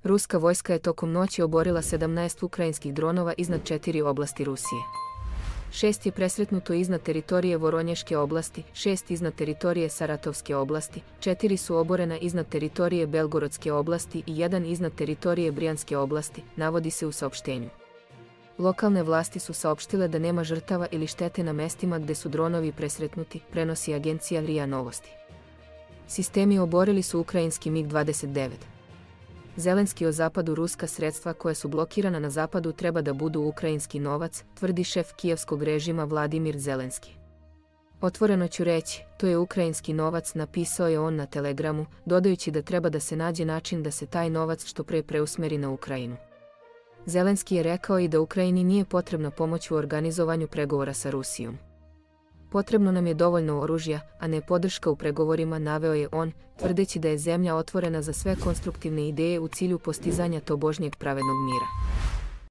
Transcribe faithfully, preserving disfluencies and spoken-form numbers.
Ruska vojska je tokom noći oborila sedamnaest ukrajinskih dronova iznad četiri oblasti Rusije. Šest je presretnuto iznad teritorije Voronješke oblasti, šest iznad teritorije Saratovske oblasti, četiri su oborena iznad teritorije Belgorodske oblasti i jedan iznad teritorije Brijanske oblasti, navodi se u saopštenju. Lokalne vlasti su saopštile da nema žrtava ili štete na mestima gde su dronovi presretnuti, prenosi agencija R I A Novosti. Sistemi oborili su ukrajinski mig dvadeset devet. Zelenski o zapadu ruska sredstva koja su blokirana na zapadu treba da budu ukrajinski novac, tvrdi šef kijevskog režima Vladimir Zelenski. Otvoreno ću reći, to je ukrajinski novac, napisao je on na Telegramu, dodajući da treba da se nađe način da se taj novac što pre preusmeri na Ukrajinu. Zelenski je rekao i da Ukrajini nije potrebna pomoć u organizovanju pregovora sa Rusijom. Potrebno nam je dovoljno oružja, a ne podrška u pregovorima, naveo je on, tvrdeći da je zemlja otvorena za sve konstruktivne ideje u cilju postizanja tobožnjeg pravednog mira.